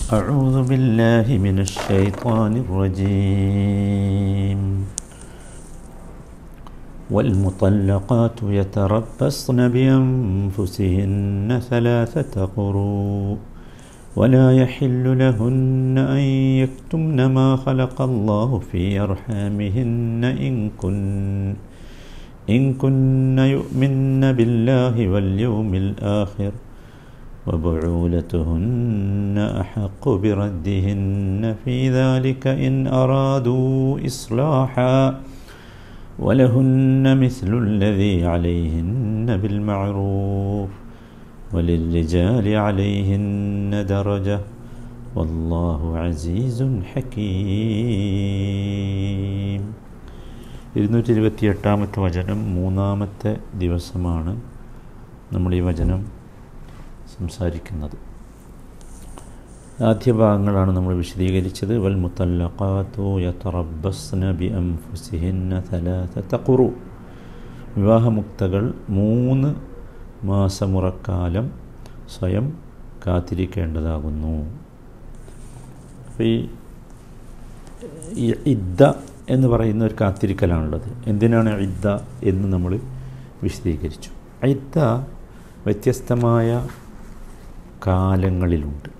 أعوذ بالله من الشيطان الرجيم والمطلقات يتربصن بأنفسهن ثلاثة قروء ولا يحل لهن أن يكتمن ما خلق الله في أرحامهن إن كن يؤمن بالله واليوم الآخر وبعولتهن أحق بردهن في ذلك إن أرادوا إصلاحا ولهن مثل الذي عليهن بالمعروف وللرجال عليهن درجة والله عزيز حكيم. 228 വചനം 3-ാമത്തെ ദിവസമാണ് നമ്മൾ ഈ വചനം സംസാരിക്കുന്നത്. ആദ്യ ഭാഗങ്ങളാണ് നമ്മൾ വിശദീകരിച്ചത്. വൽ മുത്തല്ലഖാതു യതറബ്ബസ്ന ബിഅൻഫുസിഹിന്ന തലാസത ഖുറൂ, വിവാഹമുക്തകൾ 3 മാസമുറക്കാലം സ്വയം കാത്തിരിക്കേണ്ടതാകുന്നു. ഈ ഇദ്ദ എന്ന് പറയുന്ന ഒരു കാത്തിരിക്കലാണുള്ളത്. എന്തിനാണ് ഇദ്ദ എന്ന് നമ്മൾ വിശദീകരിച്ചു. ഇദ്ദ വ്യത്യസ്തമായ കാലങ്ങളിലുണ്ട്.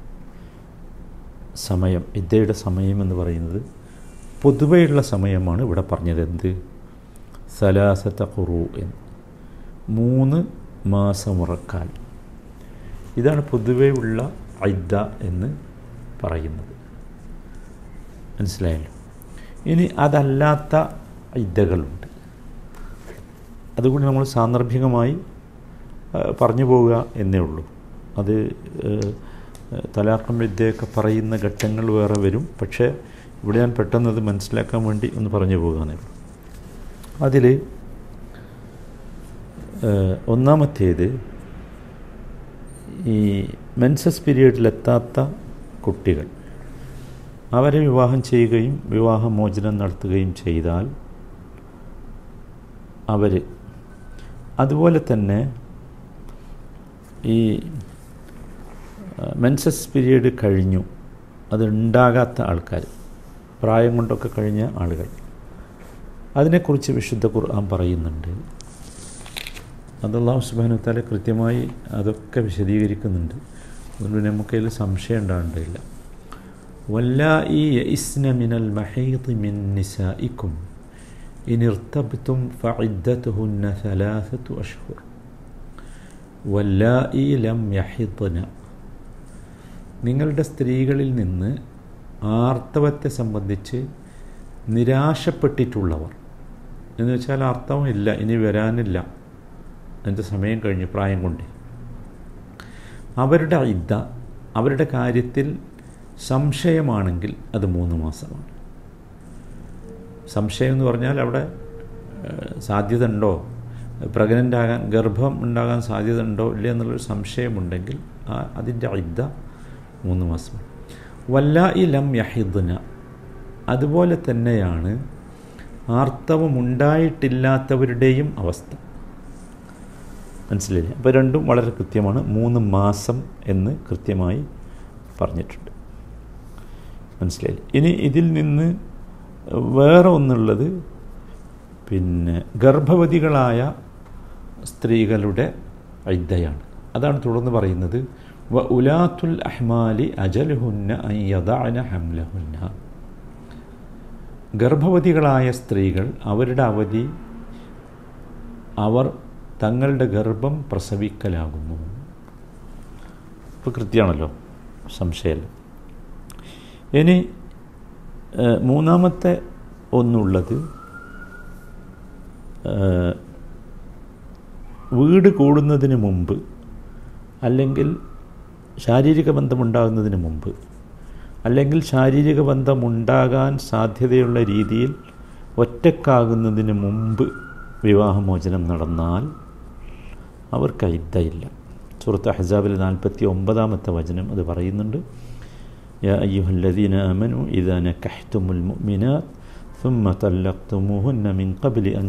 സമയം, ഇദ്ദയുടെ സമയം എന്ന് പറയുന്നത് പൊതുവെയുള്ള സമയമാണ് ഇവിടെ പറഞ്ഞത്. എന്ത്? സലാസത ഖുറൂ എന്ന്, 3 മാസമുറക്കാലം. ഇതാണ് പൊതുവേ ഉള്ള ഇദ്ദ എന്ന് പറയുന്നത്. മനസ്സിലായല്ലോ. ഇനി അതല്ലാത്ത ഇദ്ദകളുണ്ട്. അതുകൊണ്ട് നമ്മൾ സാന്ദർഭികമായി പറഞ്ഞു പോവുക എന്നേ ഉള്ളൂ. അത് തലാഖും ഇദ്ദയൊക്കെ പറയുന്ന ഘട്ടങ്ങൾ വേറെ വരും. പക്ഷേ ഇവിടെ ഞാൻ പെട്ടെന്ന് അത് മനസ്സിലാക്കാൻ വേണ്ടി ഒന്ന് പറഞ്ഞു പോകുകയെന്നേ ഉള്ളൂ. അതിൽ ഒന്നാമത്തേത്, ഈ മെൻസസ് പീരീഡിലെത്താത്ത കുട്ടികൾ, അവരെ വിവാഹം ചെയ്യുകയും വിവാഹമോചനം നടത്തുകയും ചെയ്താൽ അവർ, അതുപോലെ തന്നെ ഈ മെൻസസ് പീരീഡ് കഴിഞ്ഞു അതുണ്ടാകാത്ത ആൾക്കാർ, പ്രായം കൊണ്ടൊക്കെ കഴിഞ്ഞ ആളുകൾ, അതിനെക്കുറിച്ച് വിശുദ്ധ ഖുർആൻ പറയുന്നുണ്ട്. അത് അല്ലാഹു സുബ്ഹാനഹു വ തആല കൃത്യമായി അതൊക്കെ വിശദീകരിക്കുന്നുണ്ട്. അതുകൊണ്ട് നമുക്കതിൽ സംശയം ഉണ്ടാകേണ്ടതില്ല. വല്ലായി യഇസ്ന മിനൽ മഹീദി മിൻ നിസാഇക്കും ഇൻ ഇർതബ്തും ഫഇദ്ദതുഹുന്ന 3 അശ്ഹുർ വല്ലായി ലം യഹിദ്ന, നിങ്ങളുടെ സ്ത്രീകളിൽ നിന്ന് ആർത്തവത്തെ സംബന്ധിച്ച് നിരാശപ്പെട്ടിട്ടുള്ളവർ, എന്ന് വെച്ചാൽ ആർത്തവം ഇല്ല, ഇനി വരാനില്ല, എൻ്റെ സമയം കഴിഞ്ഞു പ്രായം കൊണ്ട്, അവരുടെ ഇദ്ദ, അവരുടെ കാര്യത്തിൽ സംശയമാണെങ്കിൽ അത് 3 മാസമാണ്. സംശയം എന്ന് പറഞ്ഞാൽ അവിടെ സാധ്യത ഉണ്ടോ, പ്രഗ്നൻ്റ് ആകാൻ, ഗർഭം ഉണ്ടാകാൻ സാധ്യത ഉണ്ടോ ഇല്ല എന്നുള്ളൊരു സംശയമുണ്ടെങ്കിൽ അതിൻ്റെ ഇദ്ദ 3 മാസമാണ്. വല്ലായി ലം യഹിദ്ന, അതുപോലെ തന്നെയാണ് ആർത്തവമുണ്ടായിട്ടില്ലാത്തവരുടെയും അവസ്ഥ. മനസ്സിലായില്ലേ? അപ്പോൾ രണ്ടും വളരെ കൃത്യമാണ്. 3 മാസം എന്ന് കൃത്യമായി പറഞ്ഞിട്ടുണ്ട്. മനസ്സിലായില്ലേ? ഇനി ഇതിൽ നിന്ന് വേറെ ഒന്നുള്ളത്, പിന്നെ ഗർഭവതികളായ സ്ത്രീകളുടെ ഇദ്ദയാണ്. അതാണ് തുടർന്ന് പറയുന്നത്. വ ഉലാത്തുൽ അഹ്മാലി അജലുഹുന്ന അൻ യദഅന ഹംലഹുന്ന, ഗർഭവതികളായ സ്ത്രീകൾ, അവരുടെ അവധി അവർ തങ്ങളുടെ ഗർഭം പ്രസവിക്കലാകുന്നു. ഇപ്പോൾ കൃത്യമാണല്ലോ, സംശയമല്ല. ഇനി 3-ാമത്തെ ഒന്നുള്ളത്, വീട് കൂടുന്നതിന് മുമ്പ് അല്ലെങ്കിൽ ശാരീരിക ബന്ധമുണ്ടാകുന്നതിന് മുമ്പ് അല്ലെങ്കിൽ ശാരീരിക ബന്ധമുണ്ടാകാൻ സാധ്യതയുള്ള രീതിയിൽ ഒറ്റക്കാകുന്നതിന് മുമ്പ് വിവാഹമോചനം നടന്നാൽ അവർക്ക് ഇദ്ദയില്ല. സൂറത്ത് അഹ്സാബിൽ 49-ാമത്തെ വചനം അത് പറയുന്നുണ്ട്. യാ അയ്യുഹല്ലദീന ആമനു ഇദാ നകഹ്തുമുൽ മുഅ്മിനാത്ത് ثم طلقتموهن من قبل أن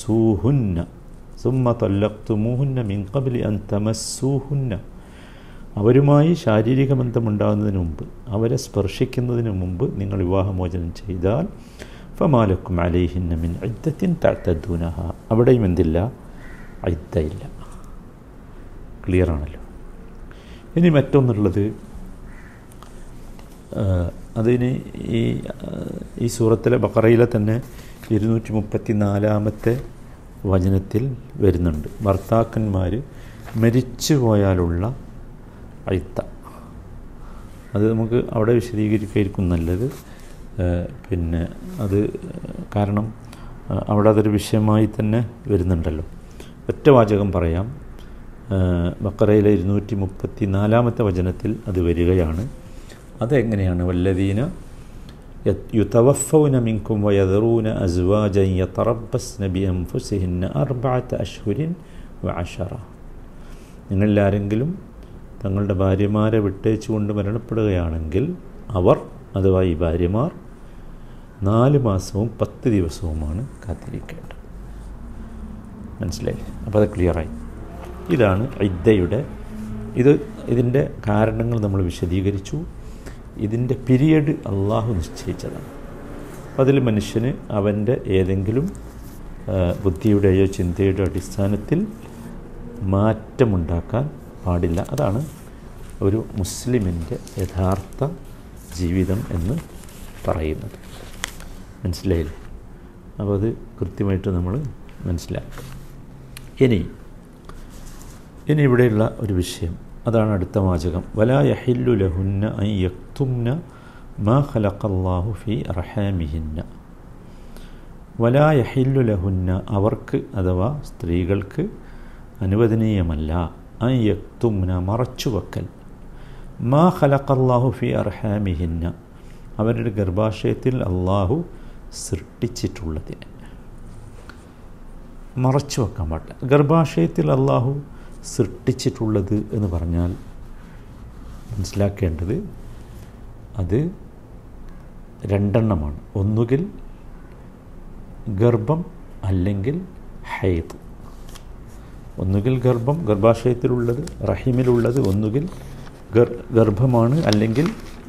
تمسوهن അവരുമായി ശാരീരിക ബന്ധമുണ്ടാകുന്നതിന് മുമ്പ്, അവരെ സ്പർശിക്കുന്നതിന് മുമ്പ് നിങ്ങൾ വിവാഹമോചനം ചെയ്താൽ ഫമാലക്കും അലൈഹിന്ന മിൻ ഇദ്ദത്തിൻ തഅതദൂനഹ, അവിടെയും എന്തില്ല? ഇദ്ദയില്ല. ക്ലിയറാണല്ലോ. ഇനി മറ്റൊന്നുള്ളത്, അതിന് ഈ സൂറത്തിലെ ബഖറയിലെ തന്നെ 234 വചനത്തിൽ വരുന്നുണ്ട്. ഭർത്താക്കന്മാർ മരിച്ചു പോയാലുള്ള ഇദ്ദ. അത് നമുക്ക് അവിടെ വിശദീകരിക്കുകയായിരിക്കും നല്ലത്. പിന്നെ അത് കാരണം അവിടെ അതൊരു വിഷയമായി തന്നെ വരുന്നുണ്ടല്ലോ. ഒറ്റ വാചകം പറയാം. ബഖറയിലെ 234 വചനത്തിൽ അത് വരികയാണ്. അതെങ്ങനെയാണ്? വല്ലദീന യുതവഫൗന മിൻകും വയദറൂന അസ്വാജൻ യതറബ്ബസ്ന ബിഅൻഫുസിഹിന്ന 4 അശ്ഹുരിൻ വഅശറ. നിങ്ങളിലാരെങ്കിലും തങ്ങളുടെ ഭാര്യമാരെ വിട്ടേച്ചുകൊണ്ട് മരണപ്പെടുകയാണെങ്കിൽ അവർ, അഥവാ ഈ ഭാര്യമാർ, 4 മാസവും 10 ദിവസവുമാണ് കാത്തിരിക്കേണ്ടത്. മനസ്സിലായില്ലേ? അപ്പോൾ അത് ക്ലിയറായി. ഇതാണ് ഇദ്ദയുടെ. ഇതിൻ്റെ കാരണങ്ങൾ നമ്മൾ വിശദീകരിച്ചു. ഇതിൻ്റെ പീരിയഡ് അള്ളാഹു നിശ്ചയിച്ചതാണ്. അപ്പോൾ അതിൽ മനുഷ്യന് അവൻ്റെ ഏതെങ്കിലും ബുദ്ധിയുടെയോ ചിന്തയുടെയോ അടിസ്ഥാനത്തിൽ മാറ്റമുണ്ടാക്കാൻ പാടില്ല. അതാണ് ഒരു മുസ്ലിമിൻ്റെ യഥാർത്ഥ ജീവിതം എന്ന് പറയുന്നത്. മനസ്സിലായില്ലേ? അപ്പോൾ അത് കൃത്യമായിട്ട് നമ്മൾ മനസ്സിലാക്കുക. ഇനി ഇവിടെയുള്ള ഒരു വിഷയം, അതാണ് അടുത്ത വാചകം. വലാ യഹില്ലു ലഹുന്ന അൻ യക്തുംന മാ ഖലഖല്ലാഹു ഫീ അർഹാമിഹിന്ന. വലാ യഹില്ലു ലഹുന്ന, അവർക്ക് അഥവാ സ്ത്രീകൾക്ക് അനുവദനീയമല്ല, അൻ യക്തുംന, മറച്ചുവെക്കൽ, മാ ഖലഖല്ലാഹു ഫീ അർഹാമിഹിന്ന, അവരുടെ ഗർഭാശയത്തിൽ അള്ളാഹു സൃഷ്ടിച്ചിട്ടുള്ളതിന് മറച്ചു വെക്കാൻ പാടില്ല. ഗർഭാശയത്തിൽ അള്ളാഹു സൃഷ്ടിച്ചിട്ടുള്ളത് എന്ന് പറഞ്ഞാൽ മനസ്സിലാക്കേണ്ടത് അത് 2 ഒന്നുകിൽ ഗർഭം അല്ലെങ്കിൽ ഹൈദ്. ഒന്നുകിൽ ഗർഭാശയത്തിലുള്ളത്, റഹിമിലുള്ളത് ഒന്നുകിൽ ഗർഭമാണ്, അല്ലെങ്കിൽ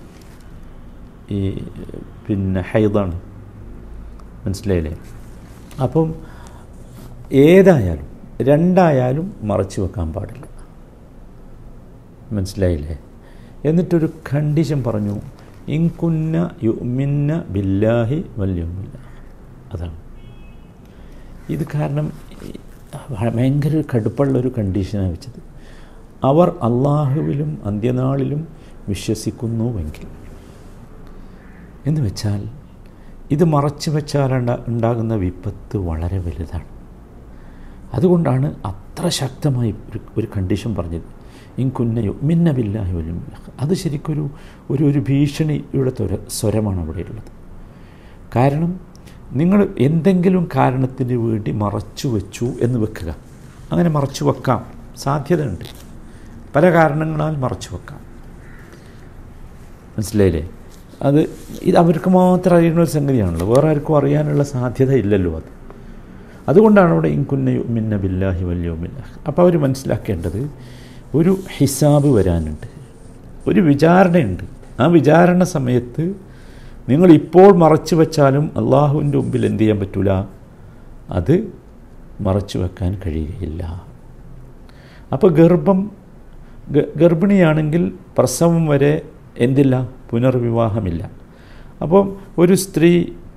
ഈ ഹൈദാണ്. മനസ്സിലായില്ലേ? അപ്പം ഏതായാലും 2 മറച്ചു വെക്കാൻ പാടില്ല. മനസ്സിലായില്ലേ? എന്നിട്ടൊരു കണ്ടീഷൻ പറഞ്ഞു, ഇൻകുന്ന യുഅ്മിന്ന ബില്ലാഹി വൽ യൗമിൽ ആഖിർ. അതാണ് ഇത്. കാരണം ഭയങ്കര കടുപ്പുള്ളൊരു കണ്ടീഷനാണ് വെച്ചത്. അവർ അള്ളാഹുവിലും അന്ത്യനാളിലും വിശ്വസിക്കുന്നുവെങ്കിൽ. എന്ന് വെച്ചാൽ ഇത് മറച്ചു വെച്ചാൽ ഉണ്ടാകുന്ന വിപത്ത് വളരെ വലുതാണ്. അതുകൊണ്ടാണ് അത്ര ശക്തമായി ഒരു കണ്ടീഷൻ പറഞ്ഞത്, ഇൻകുന്ന യുഅ്മിന്ന ബില്ലാഹി വൽ യൗമിൽ ആഖിർ. അത് ശരിക്കൊരു ഒരു ഭീഷണിയുടെ സ്വരമാണ് അവിടെയുള്ളത്. കാരണം നിങ്ങൾ എന്തെങ്കിലും കാരണത്തിന് വേണ്ടി മറച്ചു വെച്ചു എന്ന് വെക്കുക. അങ്ങനെ മറച്ചു വെക്കാം, സാധ്യതയുണ്ട്. പല കാരണങ്ങളാൽ മറച്ചു വെക്കാം. മനസ്സിലായില്ലേ? ഇത് അവർക്ക് മാത്രം അറിയുന്ന ഒരു സംഗതിയാണല്ലോ, വേറെ ആർക്കും അറിയാനുള്ള സാധ്യത ഇല്ലല്ലോ. അതുകൊണ്ടാണ് അവിടെ ഇൻകുന്ന യുഅ്മിന്ന ബില്ലാഹി വൽ യൗമിൽ ആഖിർ. അപ്പോൾ അവർ മനസ്സിലാക്കേണ്ടത് ഒരു ഹിസാബ് വരാനുണ്ട്, ഒരു വിചാരണയുണ്ട്. ആ വിചാരണ സമയത്ത് നിങ്ങൾ ഇപ്പോൾ മറച്ചു വെച്ചാലും അള്ളാഹുവിൻ്റെ മുമ്പിൽ എന്ത് ചെയ്യാൻ പറ്റില്ല, അത് മറച്ചു വെക്കാൻ കഴിയുകയില്ല. അപ്പോൾ ഗർഭിണിയാണെങ്കിൽ പ്രസവം വരെ എന്തില്ല, പുനർവിവാഹമില്ല. അപ്പം ഒരു സ്ത്രീ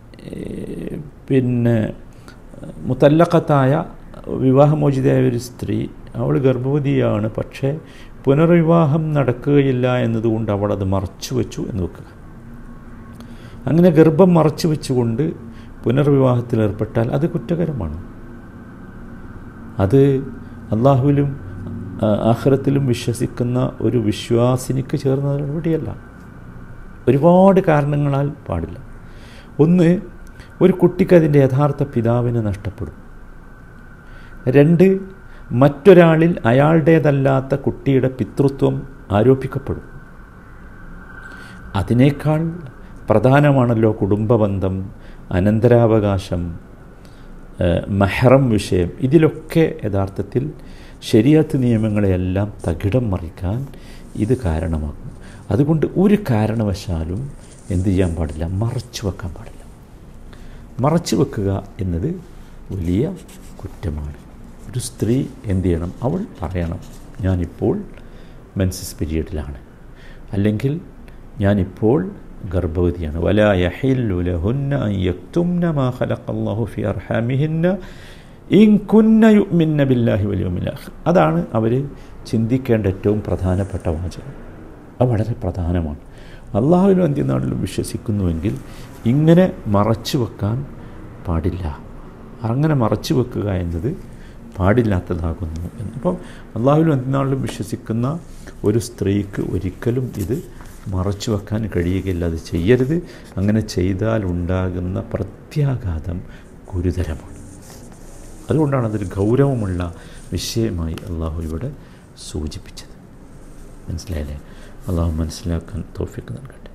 മുതല്ലഖത്തായ വിവാഹമോചിതയായ ഒരു സ്ത്രീ, അവൾ ഗർഭവതിയാണ്, പക്ഷേ പുനർവിവാഹം നടക്കുകയില്ല എന്നതുകൊണ്ട് അവൾ അത് മറച്ചു വെച്ചു എന്ന് വെക്കുക. അങ്ങനെ ഗർഭം മറച്ചു വെച്ചുകൊണ്ട് പുനർവിവാഹത്തിലേർപ്പെട്ടാൽ അത് കുറ്റകരമാണ്. അത് അള്ളാഹുവിലും ആഖിറത്തിലും വിശ്വസിക്കുന്ന ഒരു വിശ്വാസിനിക്ക് ചേർന്ന നടപടിയല്ല. ഒരുപാട് കാരണങ്ങളാൽ പാടില്ല. ഒന്ന്, ഒരു കുട്ടിക്ക് അതിൻ്റെ യഥാർത്ഥ പിതാവിനെ നഷ്ടപ്പെടും. 2, മറ്റൊരാളിൽ അയാളുടേതല്ലാത്ത കുട്ടിയുടെ പിതൃത്വം ആരോപിക്കപ്പെടും. അതിനേക്കാൾ പ്രധാനമാണല്ലോ കുടുംബബന്ധം, അനന്തരാവകാശം, മെഹ്റം വിഷയം. ഇതിലൊക്കെ യഥാർത്ഥത്തിൽ ശരീഅത്ത് നിയമങ്ങളെയെല്ലാം തകിടം മറിക്കാൻ ഇത് കാരണമാകും. അതുകൊണ്ട് ഒരു കാരണവശാലും എന്ത് ചെയ്യാൻ പാടില്ല, മറച്ചു വെക്കാൻ പാടില്ല. മറച്ചു വെക്കുക എന്നത് വലിയ കുറ്റമാണ്. ഒരു സ്ത്രീ എന്ത് ചെയ്യണം, അവൾ പറയണം, ഞാനിപ്പോൾ മെൻസസ് പീരിയഡിലാണ്, അല്ലെങ്കിൽ ഞാനിപ്പോൾ ഗർഭവതിയാണ്. വലാ യഹില്ലു ലഹുന്ന അൻ യക്തുംന മാ ഖലഖല്ലാഹു ഫി അർഹാമിഹിന്ന ഇൻ കുന്ന യുഅ്മിന്ന ബില്ലാഹി വൽ യൗമിൽ ആഖിർ. അതാണ് അവർ ചിന്തിക്കേണ്ട ഏറ്റവും പ്രധാനപ്പെട്ട വാചകം. അത് വളരെ പ്രധാനമാണ്. അള്ളാഹുവിലും അന്ത്യനാളിലും വിശ്വസിക്കുന്നുവെങ്കിൽ ഇങ്ങനെ മറച്ചു വെക്കാൻ പാടില്ല. അങ്ങനെ മറച്ചു വെക്കുക എന്നത് പാടില്ലാത്തതാകുന്നു എന്ന്. അപ്പം അള്ളാഹുവിലും അന്ത്യനാളിലും വിശ്വസിക്കുന്ന ഒരു സ്ത്രീക്ക് ഒരിക്കലും ഇത് മറച്ചു വെക്കാൻ കഴിയുകയില്ല. അത് ചെയ്യരുത്. അങ്ങനെ ചെയ്താൽ ഉണ്ടാകുന്ന പ്രത്യാഘാതം ഗുരുതരമാണ്. അതുകൊണ്ടാണ് അതൊരു ഗൗരവമുള്ള വിഷയമായി അള്ളാഹു ഇവിടെ സൂചിപ്പിച്ചത്. മനസ്സിലായില്ലേ? അള്ളാഹു മനസ്സിലാക്കാൻ തൗഫീഖ് നൽകട്ടെ.